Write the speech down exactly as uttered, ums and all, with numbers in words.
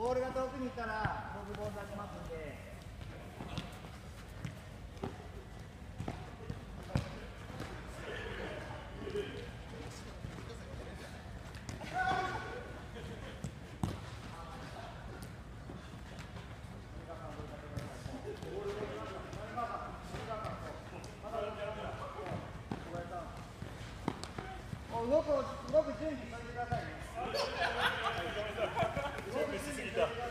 ボールが遠くに行ったら僕ボール出しますんで。動く動く準備しておいてくださいね。 準備しすぎた。